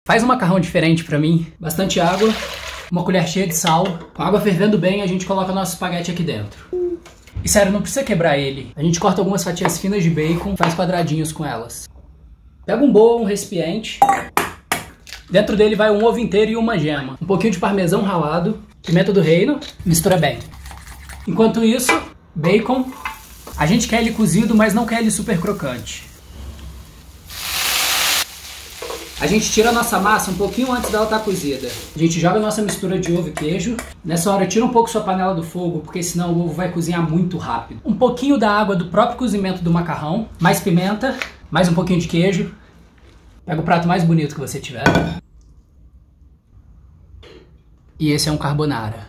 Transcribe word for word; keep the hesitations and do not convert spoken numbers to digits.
Faz um macarrão diferente pra mim. Bastante água, uma colher cheia de sal. Com a água fervendo bem, a gente coloca nosso espaguete aqui dentro. E sério, não precisa quebrar ele. A gente corta algumas fatias finas de bacon, faz quadradinhos com elas. Pega um bowl, um recipiente. Dentro dele vai um ovo inteiro e uma gema. Um pouquinho de parmesão ralado, pimenta do reino, mistura bem. Enquanto isso, bacon. A gente quer ele cozido, mas não quer ele super crocante. A gente tira a nossa massa um pouquinho antes dela estar cozida. A gente joga a nossa mistura de ovo e queijo. Nessa hora, tira um pouco sua panela do fogo, porque senão o ovo vai cozinhar muito rápido. Um pouquinho da água do próprio cozimento do macarrão, mais pimenta, mais um pouquinho de queijo. Pega o prato mais bonito que você tiver. E esse é um carbonara.